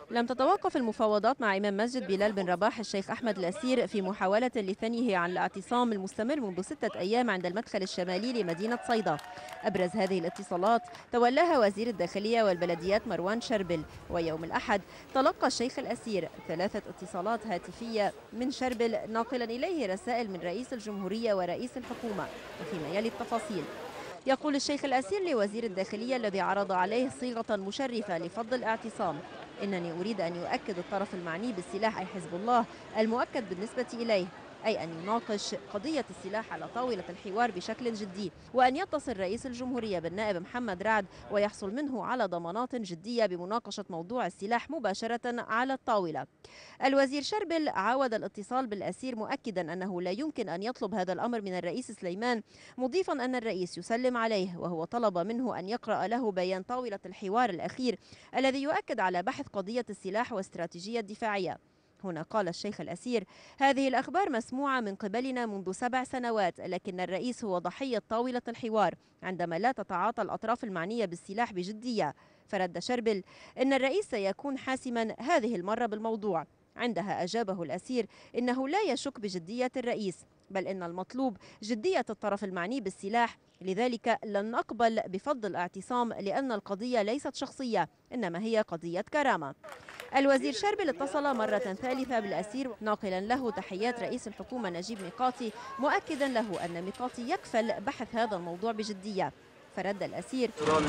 لم تتوقف المفاوضات مع إمام مسجد بلال بن رباح الشيخ أحمد الأسير في محاولة لثنيه عن الاعتصام المستمر منذ 6 أيام عند المدخل الشمالي لمدينة صيدا. أبرز هذه الاتصالات تولاها وزير الداخلية والبلديات مروان شربل، ويوم الأحد تلقى الشيخ الأسير 3 اتصالات هاتفية من شربل ناقلا إليه رسائل من رئيس الجمهورية ورئيس الحكومة. وفيما يلي التفاصيل، يقول الشيخ الأسير لوزير الداخلية الذي عرض عليه صيغة مشرفة لفض الاعتصام: إنني أريد أن يؤكد الطرف المعني بالسلاح أي حزب الله المؤكد بالنسبة إليه، أي أن يناقش قضية السلاح على طاولة الحوار بشكل جدي، وأن يتصل رئيس الجمهورية بالنائب محمد رعد ويحصل منه على ضمانات جدية بمناقشة موضوع السلاح مباشرة على الطاولة. الوزير شربل عاود الاتصال بالأسير مؤكدا أنه لا يمكن أن يطلب هذا الأمر من الرئيس سليمان، مضيفا أن الرئيس يسلم عليه، وهو طلب منه أن يقرأ له بيان طاولة الحوار الأخير الذي يؤكد على بحث قضية السلاح واستراتيجية دفاعية. هنا قال الشيخ الأسير: هذه الأخبار مسموعة من قبلنا منذ 7 سنوات، لكن الرئيس هو ضحية طاولة الحوار عندما لا تتعاطى الأطراف المعنية بالسلاح بجدية. فرد شربل: إن الرئيس سيكون حاسما هذه المرة بالموضوع. عندها أجابه الأسير إنه لا يشك بجدية الرئيس، بل إن المطلوب جدية الطرف المعني بالسلاح، لذلك لن نقبل بفض الاعتصام لأن القضية ليست شخصية إنما هي قضية كرامة. الوزير شربل اتصل مرة ثالثة بالأسير ناقلا له تحيات رئيس الحكومة نجيب ميقاتي، مؤكدا له أن ميقاتي يكفل بحث هذا الموضوع بجدية. فرد الأسير: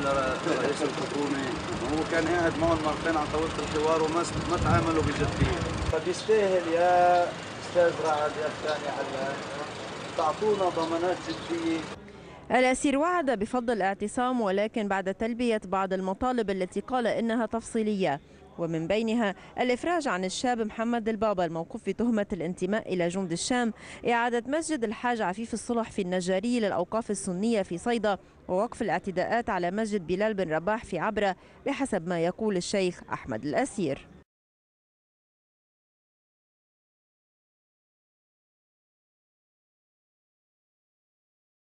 رئيس الحكومة هو كان قاعد معهم مرتين على طاولة الحوار وما تعاملوا بجدية، فبيستاهل يا أستاذ رعد يا الثاني علان تعطونا ضمانات جدية. الأسير وعد بفض الاعتصام، ولكن بعد تلبية بعض المطالب التي قال إنها تفصيلية، ومن بينها الإفراج عن الشاب محمد البابا الموقوف في تهمة الانتماء إلى جند الشام، إعادة مسجد الحاج عفيف الصلح في النجاري للأوقاف السنية في صيدا، ووقف الاعتداءات على مسجد بلال بن رباح في عبرة بحسب ما يقول الشيخ أحمد الأسير.